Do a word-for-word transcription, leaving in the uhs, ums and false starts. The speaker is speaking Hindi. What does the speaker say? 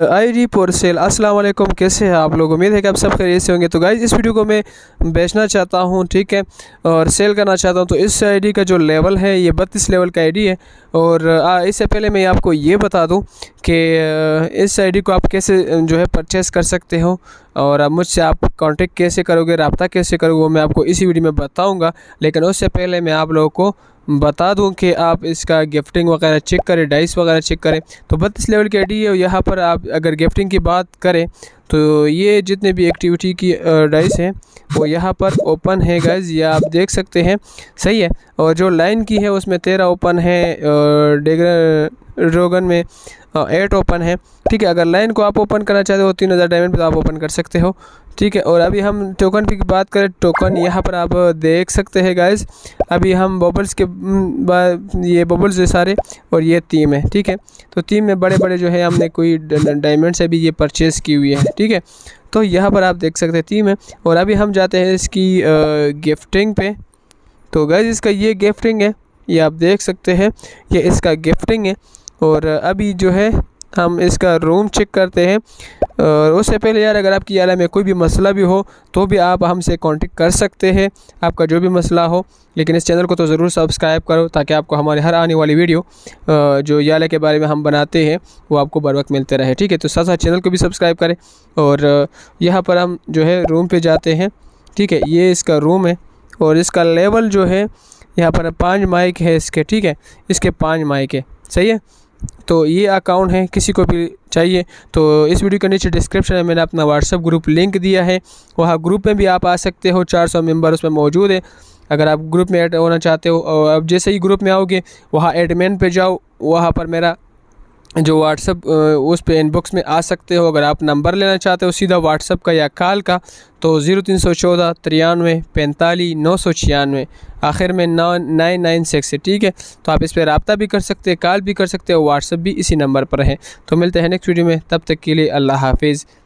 ID for sale. अस्सलाम वालेकुम, कैसे हैं आप लोग? उम्मीद है कि आप सब खैरियत से होंगे। तो गाइस, इस वीडियो को मैं बेचना चाहता हूं, ठीक है, और सेल करना चाहता हूं। तो इस आईडी का जो लेवल है ये बत्तीस लेवल का आईडी है। और आ, इससे पहले मैं आपको ये बता दूं कि इस आईडी को आप कैसे जो है परचेस कर सकते हो और अब मुझसे आप कांटेक्ट कैसे करोगे, रब्ता कैसे करोगे, वो मैं आपको इसी वीडियो में बताऊँगा। लेकिन उससे पहले मैं आप लोगों को बता दूं कि आप इसका गिफ्टिंग वगैरह चेक करें, डाइस वगैरह चेक करें। तो बत्तीस लेवल की आईडी है। यहाँ पर आप अगर गिफ्टिंग की बात करें तो ये जितने भी एक्टिविटी की डाइस हैं वो यहाँ पर ओपन है गाइस, ये आप देख सकते हैं, सही है। और जो लाइन की है उसमें तेरह ओपन है, ड्रैगन में एट ओपन है, ठीक है। अगर लाइन को आप ओपन करना चाहते हो तीन हज़ार डायमंड पे तो आप ओपन कर सकते हो, ठीक है। और अभी हम टोकन की बात करें, टोकन यहाँ पर आप देख सकते हैं गाइस। अभी हम बबल्स के बाद ये बबल्स है सारे और ये थीम है, ठीक है। तो थीम में बड़े बड़े जो है हमने कोई डायमंड से भी ये परचेज़ की हुई है, ठीक है। तो यहाँ पर आप देख सकते हैं थीम है। और अभी हम जाते हैं इसकी गिफ्टिंग पे। तो गाइस, इसका ये गिफ्टिंग है, ये आप देख सकते हैं, ये इसका गिफ्टिंग है। और अभी जो है हम इसका रूम चेक करते हैं। और उससे पहले यार, अगर आपकी आला में कोई भी मसला भी हो तो भी आप हमसे कांटेक्ट कर सकते हैं, आपका जो भी मसला हो। लेकिन इस चैनल को तो ज़रूर सब्सक्राइब करो ताकि आपको हमारे हर आने वाली वीडियो जो याला के बारे में हम बनाते हैं वो आपको बर वक्त मिलते रहे, ठीक है। तो साथ साथ चैनल को भी सब्सक्राइब करें। और यहाँ पर हम जो है रूम पे जाते हैं, ठीक है। ये इसका रूम है और इसका लेवल जो है यहाँ पर पाँच माइक है इसके, ठीक है। इसके पाँच माइक है, सही है। तो ये अकाउंट है, किसी को भी चाहिए तो इस वीडियो के नीचे डिस्क्रिप्शन में मैंने अपना व्हाट्सअप ग्रुप लिंक दिया है, वहाँ ग्रुप में भी आप आ सकते हो। चार सौ मेंबर उसमें मौजूद है। अगर आप ग्रुप में ऐड होना चाहते हो और अब जैसे ही ग्रुप में आओगे वहाँ एडमिन पे जाओ, वहाँ पर मेरा जो व्हाट्सअप उस पे इनबॉक्स में आ सकते हो। अगर आप नंबर लेना चाहते हो सीधा व्हाट्सअप का या कॉल का तो ज़ीरो तीन सौ चौदह तिरानवे पैंतालीस नौ सौ छियानवे आखिर में नौ नाइन नाइन सिक्स है, ठीक है। तो आप इस पर रब्ता भी कर सकते हैं, कॉल भी कर सकते हो, व्हाट्सअप भी इसी नंबर पर है। तो मिलते हैं नेक्स्ट वीडियो में, तब तक के लिए अल्लाह हाफिज़।